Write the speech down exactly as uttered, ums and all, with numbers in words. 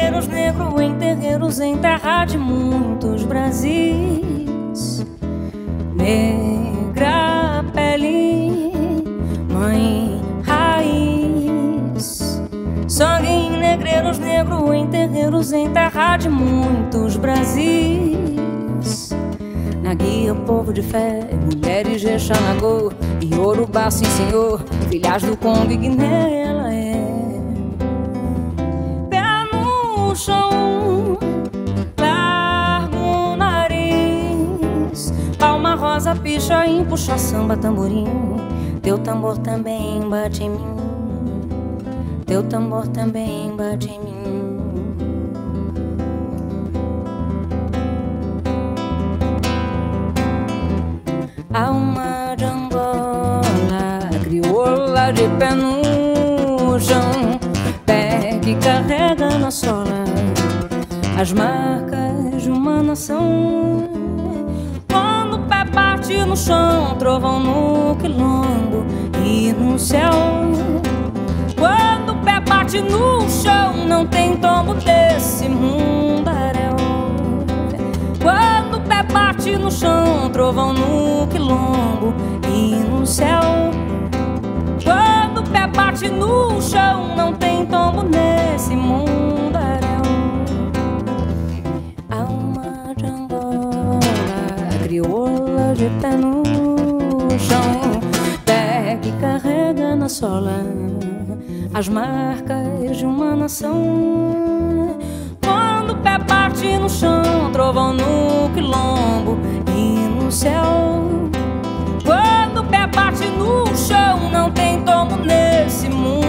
negreiros, negro em terreiros, em terra de muitos Brasis. Negra pele, mãe raiz. Sangue em negreiros, negro em terreiros, em terra de muitos Brasis. Na guia, povo de fé, mulheres de Xanagô e Yorubá, sim senhor, filhas do Congo e Guiné, ela é. Pé no chão, largo nariz, palma rosa, picha, empuxa, samba, tamborim. Teu tambor também bate em mim, teu tambor também bate em mim. Alma de Angola, crioula de pé no chão, pé que carrega na sola as marcas de uma nação. Quando o pé bate no chão, trovão no quilombo e no céu. Quando o pé bate no chão, não tem tombo desse mundaréu. Quando o pé bate no chão, trovão no quilombo e no céu. Quando o pé bate no chão, não tem tombo nesse mundaréu. Alma de Angola, crioula de pé no chão, pé que carrega na sola as marcas de uma nação. Quando o pé bate no chão, trovão no quilombo e no céu. Quando o pé bate no chão, não tem tombo nesse mundo.